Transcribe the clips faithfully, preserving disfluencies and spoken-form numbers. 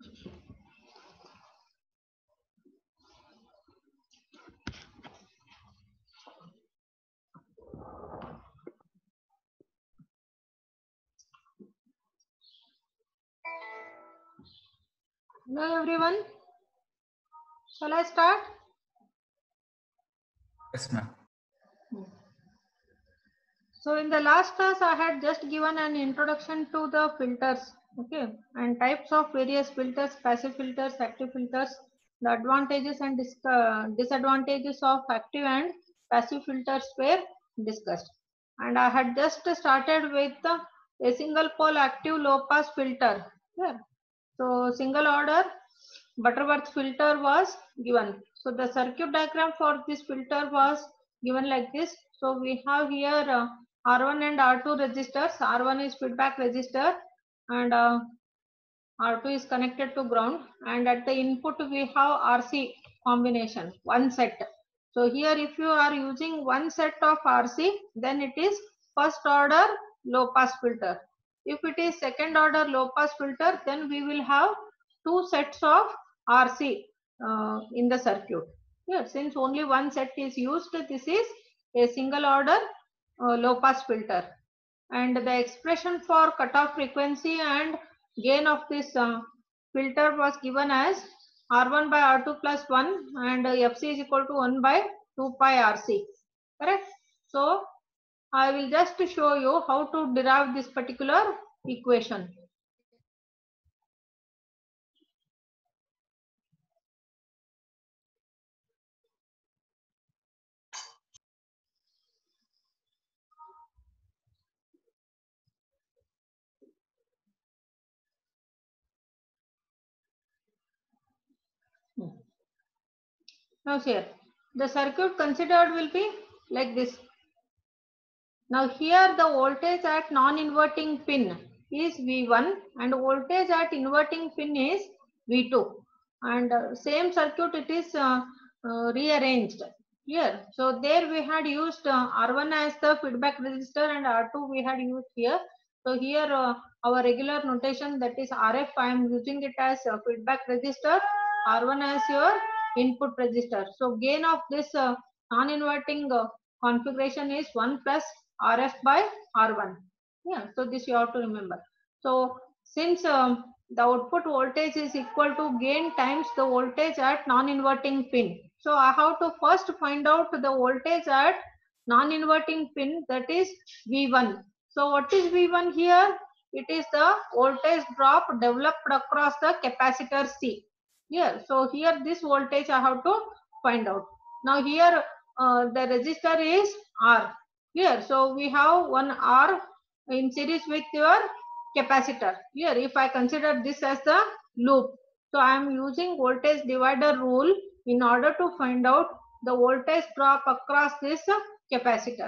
Hello everyone. Shall I start? Yes, ma'am. So in the last class, I had just given an introduction to the filters, okay, and types of various filters, passive filters, active filters, the advantages and dis uh, disadvantages of active and passive filters were discussed. And I had just started with the, a single pole active low pass filter. Yeah. So single order Butterworth filter was given. So the circuit diagram for this filter was given like this. So we have here uh, R one and R two resistors. R one is feedback resistor and uh, R two is connected to ground, and at the input we have R C combination, one set. So here if you are using one set of R C, then it is first order low pass filter. If it is second order low pass filter, then we will have two sets of R C uh, in the circuit. Here, since only one set is used, this is a single order uh, low pass filter. And the expression for cutoff frequency and gain of this uh, filter was given as R one by R two plus one, and uh, F C is equal to one by two pi R C. Correct? So I will just show you how to derive this particular equation. Now here, the circuit considered will be like this. Now here the voltage at non-inverting pin is V one and voltage at inverting pin is V two, and uh, same circuit it is uh, uh, rearranged here. So there we had used uh, R one as the feedback resistor and R two we had used here. So here uh, our regular notation, that is R F, I am using it as a feedback resistor, R one as your input resistor. So gain of this uh, non-inverting uh, configuration is one plus R F by R one. Yeah, so this you have to remember. So since um, the output voltage is equal to gain times the voltage at non-inverting pin, so I have to first find out the voltage at non-inverting pin, that is V one. So what is V one here? It is the voltage drop developed across the capacitor C. Here, so here this voltage I have to find out. Now here uh, the resistor is R. Here, so we have one R in series with your capacitor. Here, if I consider this as the loop, so I am using voltage divider rule in order to find out the voltage drop across this capacitor.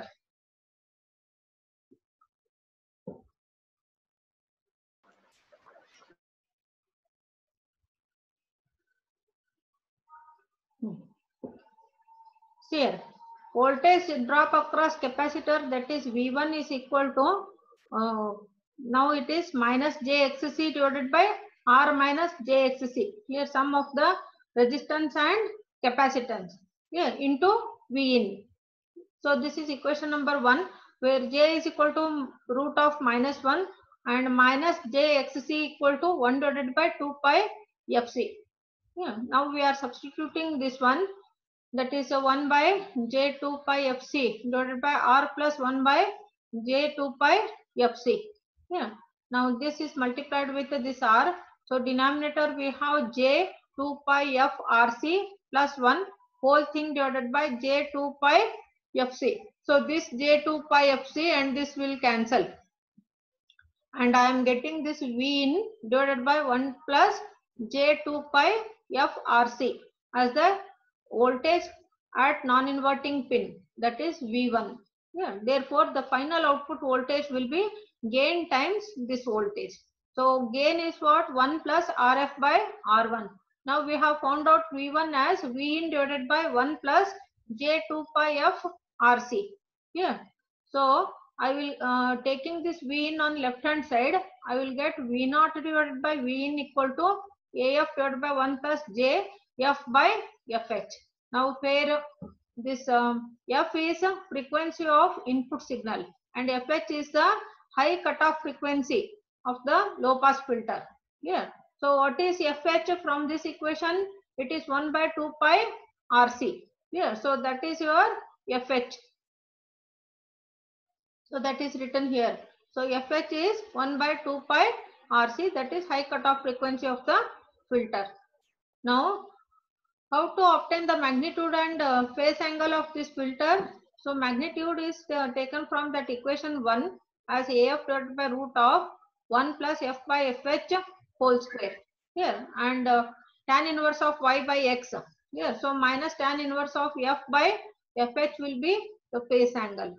Here, voltage drop across capacitor, that is V one is equal to, uh, now it is minus J X C divided by R minus J X C. Here sum of the resistance and capacitance, here into V in. So this is equation number one, where J is equal to root of minus one and minus J X C equal to one divided by two pi F C. Yeah, now we are substituting this one, that is a one by J two pi F C divided by R plus one by J two pi F C. Yeah. Now this is multiplied with this R. So denominator we have J two pi F R C plus one whole thing divided by J two pi F C. So this J two pi F C and this will cancel. And I am getting this V in divided by one plus J two pi F R C as the voltage at non-inverting pin, that is V one. Yeah, therefore the final output voltage will be gain times this voltage. So gain is what? one plus R F by R one. Now we have found out V one as V in divided by one plus J two pi F R C. Yeah. So I will uh, taking this V in on left hand side, I will get V naught divided by V in equal to A F divided by one plus J F by F H. Now where this um, F is a frequency of input signal and F H is the high cutoff frequency of the low pass filter. Yeah. So what is F H from this equation? It is one by two pi R C. Yeah. So that is your F H. So that is written here. So F H is one by two pi R C, that is high cutoff frequency of the filter. Now how to obtain the magnitude and uh, phase angle of this filter? So magnitude is uh, taken from that equation one as A F divided by root of one plus F by F H whole square here, and uh, tan inverse of y by x here. So minus tan inverse of F by F H will be the phase angle.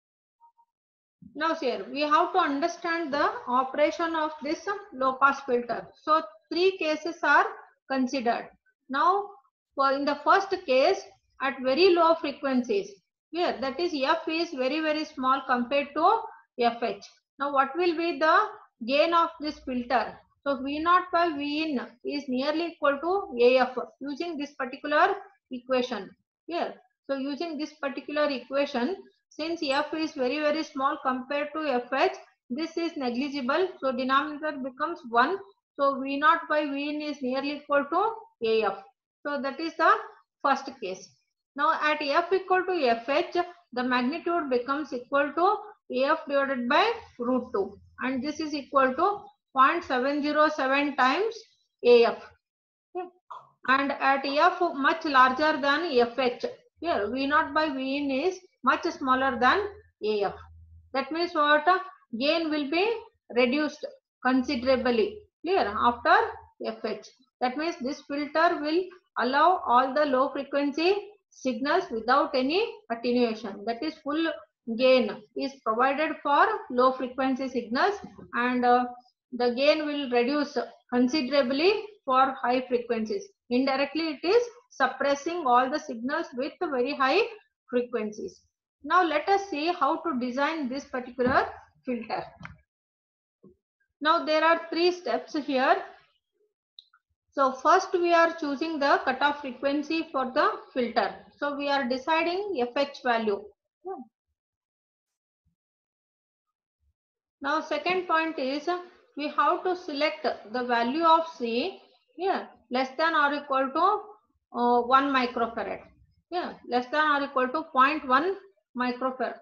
Now here we have to understand the operation of this low pass filter. So three cases are considered. Now for in the first case at very low frequencies, here that is F is very very small compared to F H. Now what will be the gain of this filter? So V naught by V in is nearly equal to A F using this particular equation here. So using this particular equation, since F is very very small compared to F H, this is negligible. So denominator becomes one. So V naught by V in is nearly equal to A F. So that is the first case. Now at F equal to F H, the magnitude becomes equal to A F divided by root two, and this is equal to zero point seven zero seven times A F. Okay. And at F much larger than F H, here V naught by V in is much smaller than A F. That means what? Gain will be reduced considerably, clear, after F H. That means this filter will allow all the low frequency signals without any attenuation. That is full gain is provided for low frequency signals, and uh, the gain will reduce considerably for high frequencies. Indirectly it is suppressing all the signals with very high frequencies. Now let us see how to design this particular filter. Now there are three steps here. So first we are choosing the cutoff frequency for the filter. So we are deciding F H value. Now second point is we have to select the value of C here less than or equal to uh, one microfarad. Yeah, less than or equal to zero point one microfarad.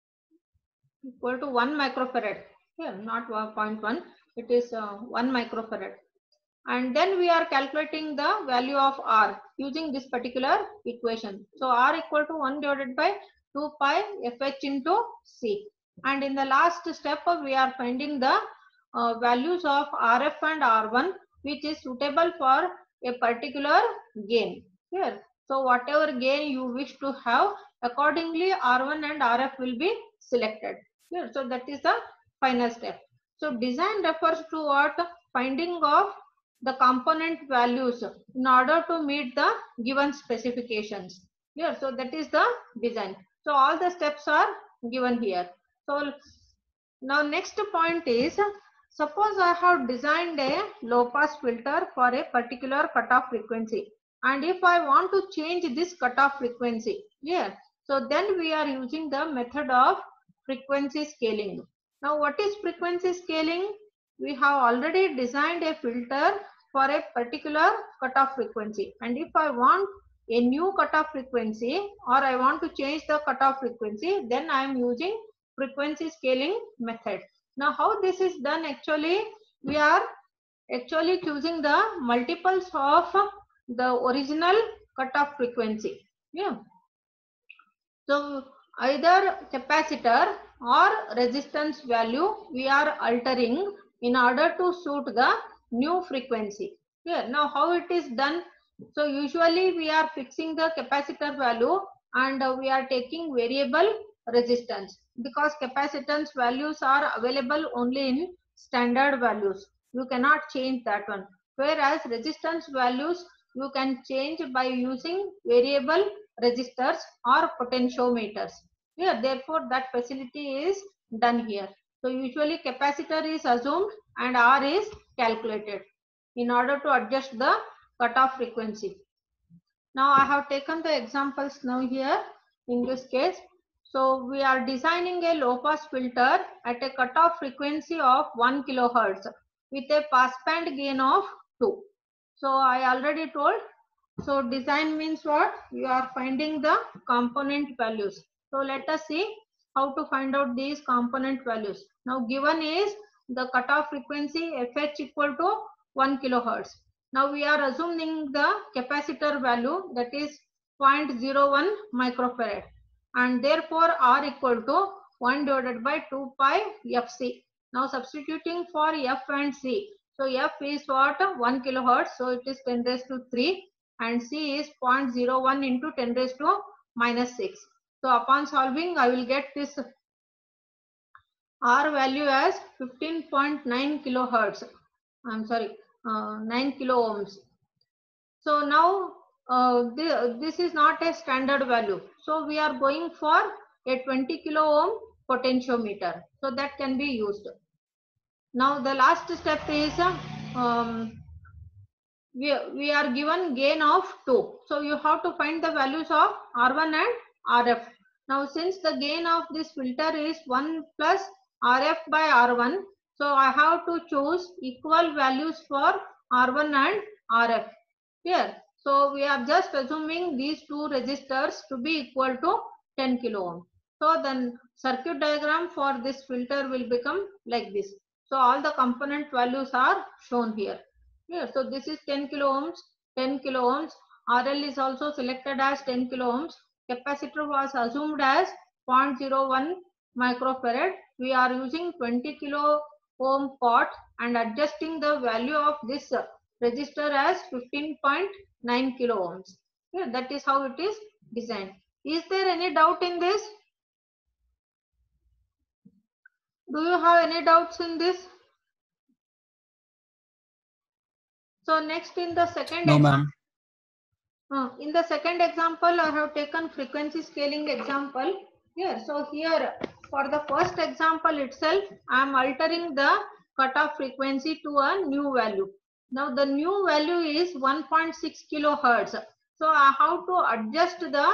Equal to one microfarad. Here, not zero point one. It is uh, one microfarad. And then we are calculating the value of R using this particular equation. So R equal to one divided by two pi F H into C. And in the last step we are finding the uh, values of R F and R one which is suitable for a particular gain here. So whatever gain you wish to have, accordingly R one and R F will be selected here. So that is the final step. So design refers to what? Finding of the component values in order to meet the given specifications here. So that is the design. So all the steps are given here. So now next point is, suppose I have designed a low pass filter for a particular cutoff frequency, and if I want to change this cutoff frequency here, so then we are using the method of frequency scaling. Now what is frequency scaling? We have already designed a filter for a particular cutoff frequency, and if I want a new cutoff frequency or I want to change the cutoff frequency, then I am using frequency scaling method. Now how this is done? Actually we are actually choosing the multiples of the original cutoff frequency. Yeah. So either capacitor or resistance value we are altering in order to suit the new frequency. Here now how it is done? So usually we are fixing the capacitor value and uh, we are taking variable resistance, because capacitance values are available only in standard values. You cannot change that one. Whereas resistance values you can change by using variable resistors or potentiometers. Here, therefore, that facility is done here. So usually capacitor is assumed and R is calculated. in order to adjust the cutoff frequency. Now I have taken the examples now here in this case. So we are designing a low pass filter at a cutoff frequency of one kilohertz with a pass band gain of two. So I already told. So design means what? You are finding the component values. So let us see how to find out these component values. Now given is the cutoff frequency F H equal to one kilohertz. Now we are assuming the capacitor value, that is zero point zero one microfarad, and therefore R equal to one divided by two pi F C. Now substituting for F and C. So F is what? one kilohertz. So it is ten raised to three, and C is zero point zero one into ten raised to minus six. So upon solving, I will get this R value as fifteen point nine kilohertz. I'm sorry, uh, nine kilo ohms. So now uh, th this is not a standard value. So we are going for a twenty kilo ohm potentiometer. So that can be used. Now the last step is um, we, we are given gain of two. So you have to find the values of R one and R F. Now since the gain of this filter is one plus R F by R one, so I have to choose equal values for R one and R F here. So we are just assuming these two resistors to be equal to ten kilo ohm. So then circuit diagram for this filter will become like this. So all the component values are shown here. Here, so this is ten kilo ohms, ten kilo ohms. R L is also selected as ten kilo ohms. Capacitor was assumed as zero point zero one microfarad. We are using twenty kilo ohm pot and adjusting the value of this resistor as fifteen point nine kilo ohms. Yeah, that is how it is designed. Is there any doubt in this? Do you have any doubts in this? So next in the second No, ma'am. uh, in the second example, I have taken frequency scaling example here. So here for the first example itself, I am altering the cutoff frequency to a new value. Now the new value is one point six kilohertz. So I have to adjust the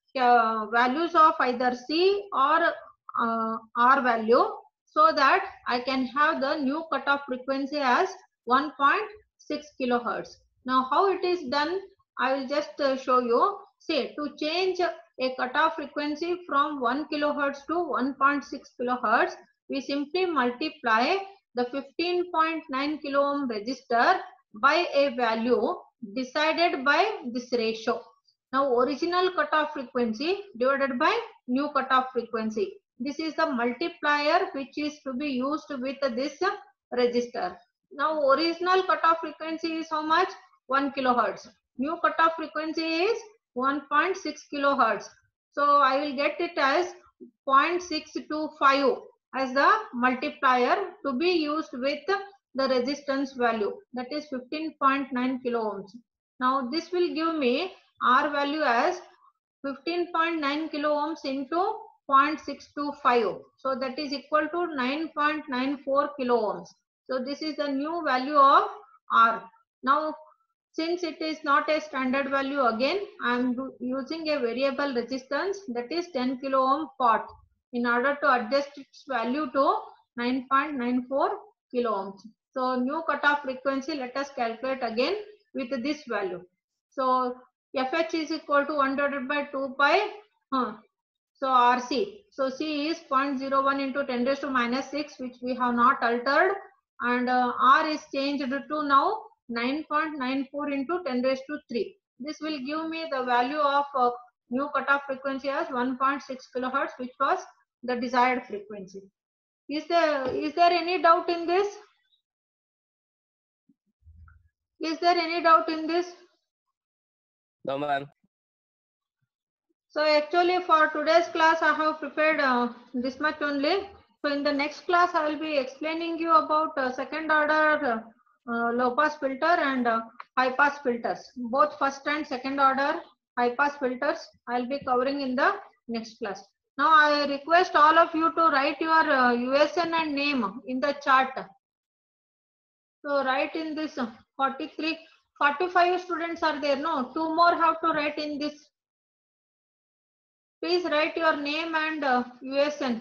uh, values of either C or uh, R value so that I can have the new cutoff frequency as one point six kilohertz. Now how it is done, I will just uh, show you. Say to change a cutoff frequency from one kilohertz to one point six kilohertz, we simply multiply the fifteen point nine kilo ohm resistor by a value decided by this ratio. Now original cutoff frequency divided by new cutoff frequency. This is the multiplier which is to be used with this resistor. Now original cutoff frequency is how much? one kilohertz. New cutoff frequency is one point six kilohertz. So I will get it as zero point six two five as the multiplier to be used with the resistance value, that is fifteen point nine kilo ohms. Now this will give me R value as fifteen point nine kilo ohms into zero point six two five. So that is equal to nine point nine four kilo ohms. So this is the new value of R. Now since it is not a standard value, again I am using a variable resistance, that is ten kilo ohm pot, in order to adjust its value to nine point nine four kilo ohms. So new cutoff frequency, let us calculate again with this value. So F H is equal to one divided by two pi. Huh. So R C. So C is zero point zero one into ten raised to minus six, which we have not altered, and uh, R is changed to now nine point nine four into ten raised to three. This will give me the value of uh, new cutoff frequency as one point six kilohertz, which was the desired frequency. Is there is there any doubt in this? Is there any doubt in this? No, ma'am. So actually for today's class I have prepared uh, this much only. So in the next class I will be explaining you about uh, second order uh, uh, low pass filter and uh, high pass filters. Both first and second order high pass filters I will be covering in the next class. Now I request all of you to write your uh, U S N and name in the chat. So write in this uh, forty-three, forty-five students are there. No, two more have to write in this. Please write your name and uh, U S N.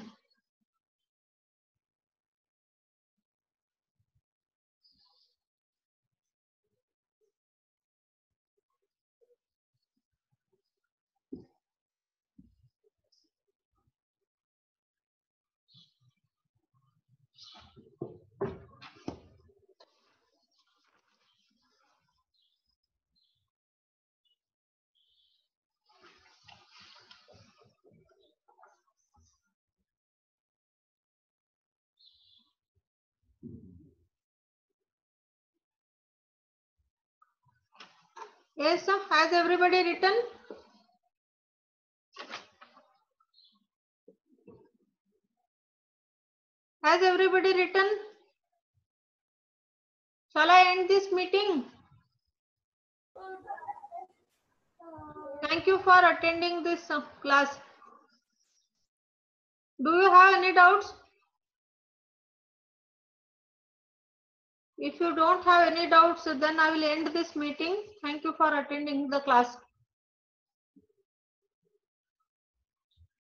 Yes, sir. Has everybody written? Has everybody written? Shall I end this meeting? Thank you for attending this uh, class. Do you have any doubts? If you don't have any doubts, then I will end this meeting. Thank you for attending the class.